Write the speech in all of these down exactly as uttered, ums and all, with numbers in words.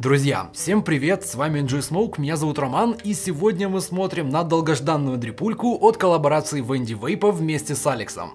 Друзья, всем привет, с вами Энджой Смоук, меня зовут Роман, и сегодня мы смотрим на долгожданную дрипульку от коллаборации Венди Вейпа вместе с Алексом.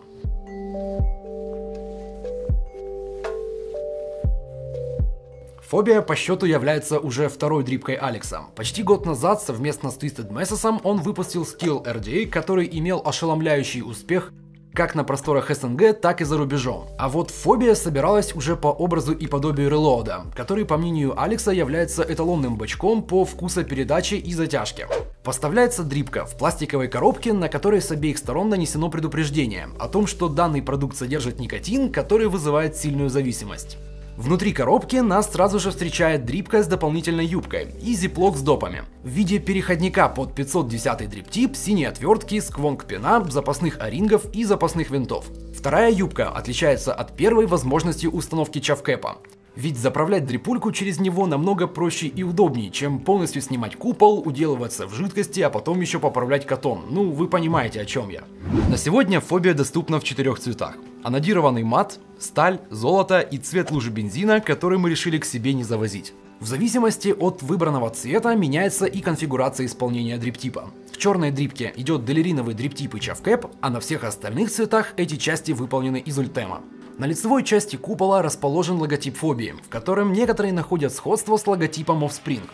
Фобия по счету является уже второй дрипкой Алекса. Почти год назад совместно с Twisted Messes он выпустил скилл эр ди эй, который имел ошеломляющий успех как на просторах эс эн гэ, так и за рубежом. А вот Фобия собиралась уже по образу и подобию Reload, который, по мнению Алекса, является эталонным бачком по вкусопередаче и затяжке. Поставляется дрипка в пластиковой коробке, на которой с обеих сторон нанесено предупреждение о том, что данный продукт содержит никотин, который вызывает сильную зависимость. Внутри коробки нас сразу же встречает дрипка с дополнительной юбкой и зиплок с допами в виде переходника под пятьсот десятый дриптип, синей отвертки, сквонг-пина, запасных о-рингов и запасных винтов. Вторая юбка отличается от первой возможностью установки чавкэпа. Ведь заправлять дрипульку через него намного проще и удобнее, чем полностью снимать купол, уделываться в жидкости, а потом еще поправлять катон. Ну, вы понимаете, о чем я. На сегодня Фобия доступна в четырех цветах. Анодированный мат, сталь, золото и цвет лужи бензина, который мы решили к себе не завозить. В зависимости от выбранного цвета меняется и конфигурация исполнения дриптипа. В черной дрипке идет делериновый дриптип и чавкэп, а на всех остальных цветах эти части выполнены из ультема. На лицевой части купола расположен логотип Фобии, в котором некоторые находят сходство с логотипом Offspring.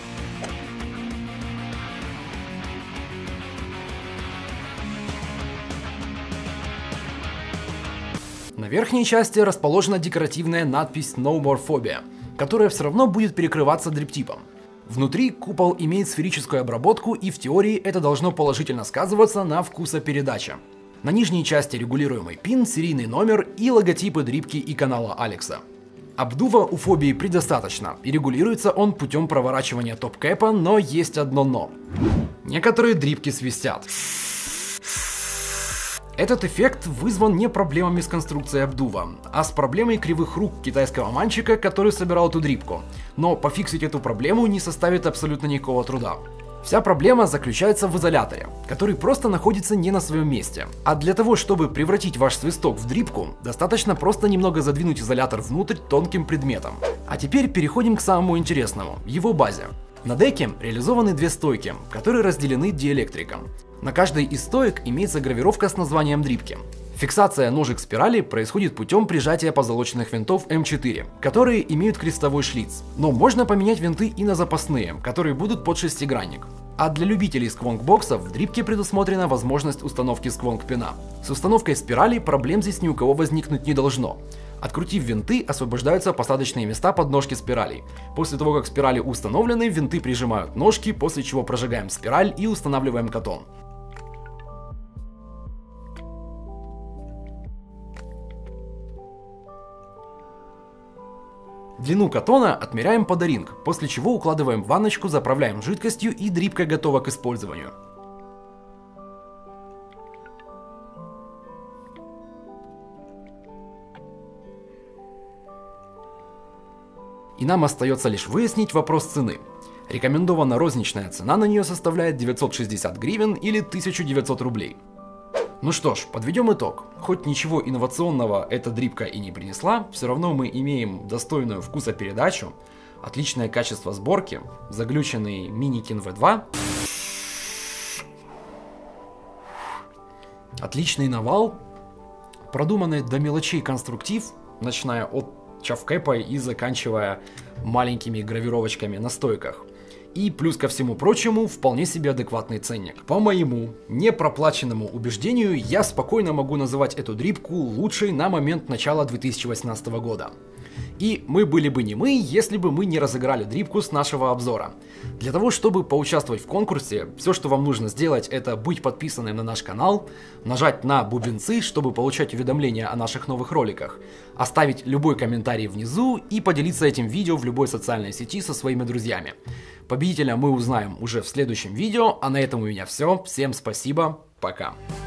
На верхней части расположена декоративная надпись No More Phobia, которая все равно будет перекрываться дриптипом. Внутри купол имеет сферическую обработку, и в теории это должно положительно сказываться на вкусопередаче. На нижней части регулируемый пин, серийный номер и логотипы дрипки и канала Алекса. Обдува у Фобии предостаточно, и регулируется он путем проворачивания топ-кэпа, но есть одно но. Некоторые дрипки свистят. Этот эффект вызван не проблемами с конструкцией обдува, а с проблемой кривых рук китайского мальчика, который собирал эту дрипку. Но пофиксить эту проблему не составит абсолютно никакого труда. Вся проблема заключается в изоляторе, который просто находится не на своем месте. А для того, чтобы превратить ваш свисток в дрипку, достаточно просто немного задвинуть изолятор внутрь тонким предметом. А теперь переходим к самому интересному – его базе. На деке реализованы две стойки, которые разделены диэлектриком. На каждой из стоек имеется гравировка с названием дрипки. Фиксация ножек спирали происходит путем прижатия позолоченных винтов эм четыре, которые имеют крестовой шлиц. Но можно поменять винты и на запасные, которые будут под шестигранник. А для любителей сквонг-боксов в дрипке предусмотрена возможность установки сквонг-пина. С установкой спирали проблем здесь ни у кого возникнуть не должно. Открутив винты, освобождаются посадочные места под ножки спиралей. После того, как спирали установлены, винты прижимают ножки, после чего прожигаем спираль и устанавливаем катон. Длину катона отмеряем под о-ринг, после чего укладываем в ванночку, заправляем жидкостью, и дрипка готова к использованию. И нам остается лишь выяснить вопрос цены. Рекомендована розничная цена на нее составляет девятьсот шестьдесят гривен или тысяча девятьсот рублей. Ну что ж, подведем итог. Хоть ничего инновационного эта дрипка и не принесла, все равно мы имеем достойную вкусопередачу, отличное качество сборки, заглюченный Миникин ви два, отличный навал, продуманный до мелочей конструктив, начиная от чавкэпа и заканчивая маленькими гравировочками на стойках. И плюс ко всему прочему, вполне себе адекватный ценник. По моему непроплаченному убеждению, я спокойно могу называть эту дрипку лучшей на момент начала две тысячи восемнадцатого года. И мы были бы не мы, если бы мы не разыграли дрипку с нашего обзора. Для того, чтобы поучаствовать в конкурсе, все, что вам нужно сделать, это быть подписанным на наш канал, нажать на бубенцы, чтобы получать уведомления о наших новых роликах, оставить любой комментарий внизу и поделиться этим видео в любой социальной сети со своими друзьями. Победителя мы узнаем уже в следующем видео, а на этом у меня все. Всем спасибо, пока.